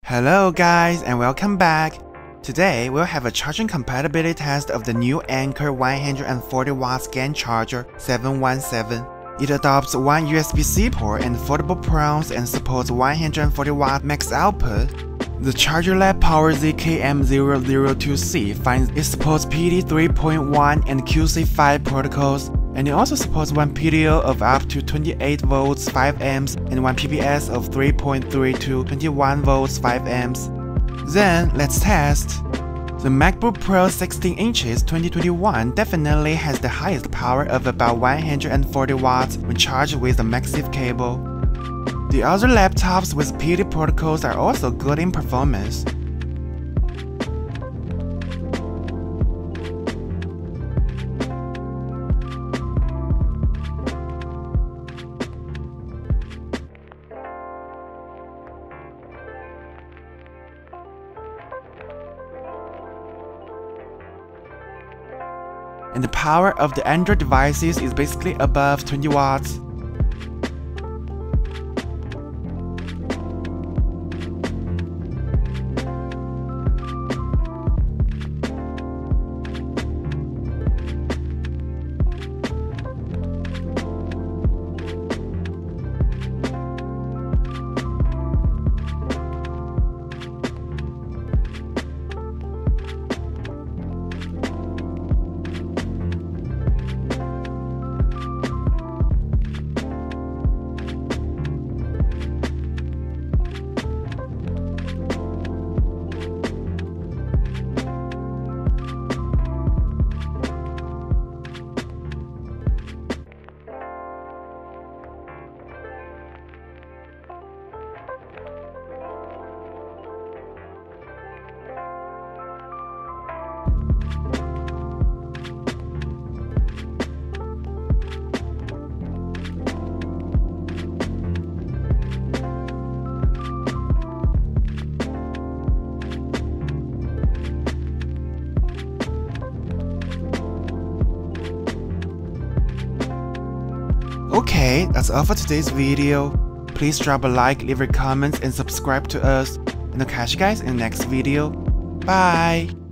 Hello guys and welcome back. Today we'll have a charging compatibility test of the new Anker 140W GaN charger 717. It adopts one USB-C port and foldable prongs and supports 140W max output. The Charger Lab Power ZKM002C finds it supports PD 3.1 and QC5 protocols, and it also supports one PTO of up to 28 volts 5 amps and one PPS of 3.3 to 21 volts 5 amps. Then let's test. The MacBook Pro 16 inches 2021 definitely has the highest power of about 140 watts when charged with a MagSafe cable. The other laptops with PD protocols are also good in performance. And the power of the Android devices is basically above 20 watts. Okay, that's all for today's video. Please drop a like, leave your comments, and subscribe to us. And I'll catch you guys in the next video. Bye!